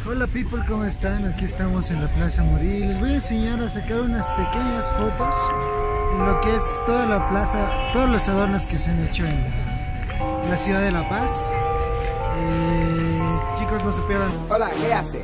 Hola people, ¿cómo están? Aquí estamos en la Plaza Murillo. Les voy a enseñar a sacar unas pequeñas fotos en lo que es toda la plaza, todos los adornos que se han hecho en la ciudad de La Paz. Chicos, no se pierdan. Hola, ¿qué hace?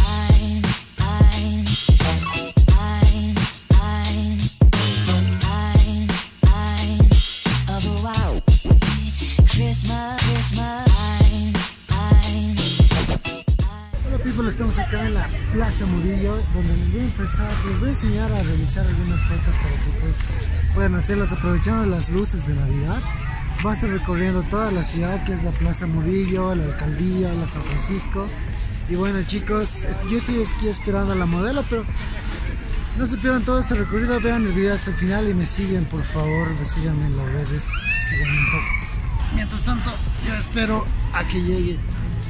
Hola people, estamos acá en la Plaza Murillo, donde les voy a enseñar a realizar algunas fotos para que ustedes puedan hacerlas aprovechando las luces de Navidad. Va a estar recorriendo toda la ciudad, que es la Plaza Murillo, la alcaldía, la San Francisco. Y bueno chicos, yo estoy aquí esperando a la modelo, pero no se pierdan todo este recorrido, vean el video hasta el final y me siguen, por favor, síganme en las redes, síganme en todo. Mientras tanto, yo espero a que llegue.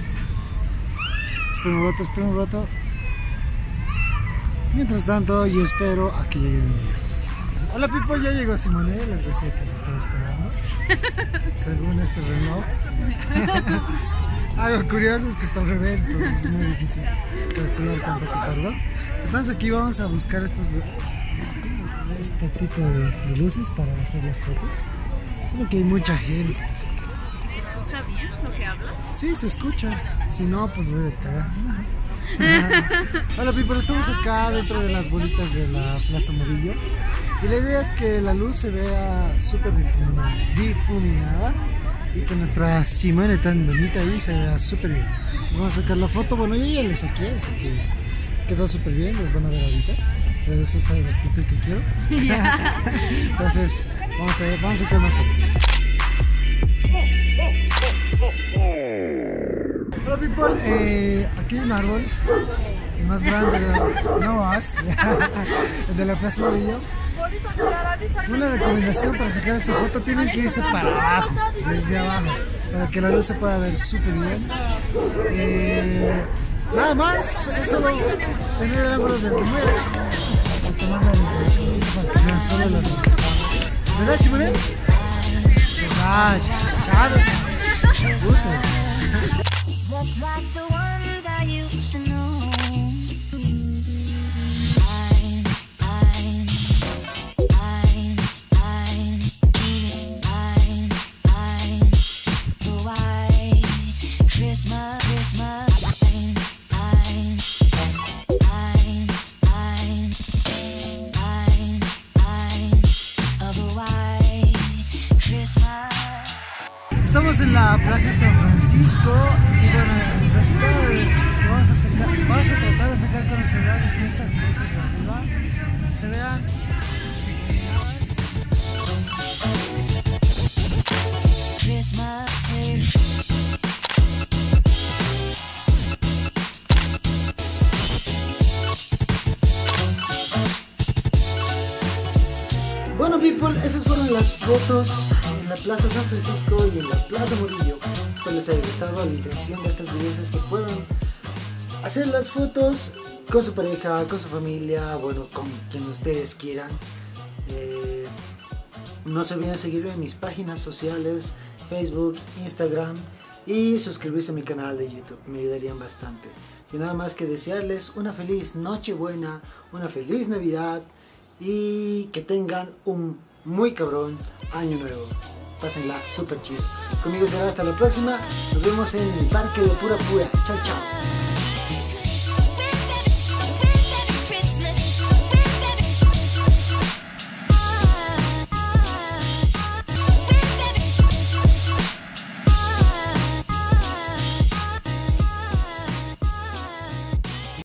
Espera un rato. Mientras tanto, yo espero a que llegue mi video. Hola people, ya llegó Simone, les decía que me estaba esperando. Según este reloj. Algo curioso es que está al revés, entonces es muy difícil calcular cuánto se tardó. Entonces aquí vamos a buscar este tipo de luces para hacer las fotos. Solo que hay mucha gente. ¿Se escucha bien lo que hablas? Sí, se escucha. Si no, pues voy a cagar. Hola people, estamos acá dentro de las bolitas de la Plaza Murillo. Y la idea es que la luz se vea súper difuminada y que nuestra Simone tan bonita ahí se vea súper bien. Vamos a sacar la foto. Bueno, yo ya le saqué, así que quedó súper bien, los van a ver ahorita. Pero esa es la actitud que quiero. Entonces, vamos a sacar más fotos. Hola people, aquí hay un árbol, el más grande de la Plaza Murillo. Una recomendación para sacar esta foto: tienen que irse para abajo, desde abajo, para que la luz se pueda ver súper bien. Nada más, es solo tener el ángulo desde muy abajo y tomarla desde para que sean solo las luces. ¿Verdad, Simone? ¿Verdad? ¿Sabes? Just like the ones I used to know. The white Christmas, Estamos en la Plaza San Francisco y bueno, el resultado que vamos a tratar de sacar con los celulares que estas luces de arriba se vean Bueno people, esas fueron las fotos en la Plaza San Francisco y en la Plaza Murillo. Espero les haya gustado. La intención de estos videos es que puedan hacer las fotos con su pareja, con su familia, bueno, con quien ustedes quieran. No se olviden seguirme en mis páginas sociales, Facebook, Instagram, y suscribirse a mi canal de YouTube, me ayudarían bastante. Sin nada más que desearles una feliz Nochebuena, una feliz Navidad y que tengan un muy cabrón año nuevo. Pásenla súper chido. Conmigo será hasta la próxima. Nos vemos en el Parque de Pura Pura. Chao, chao.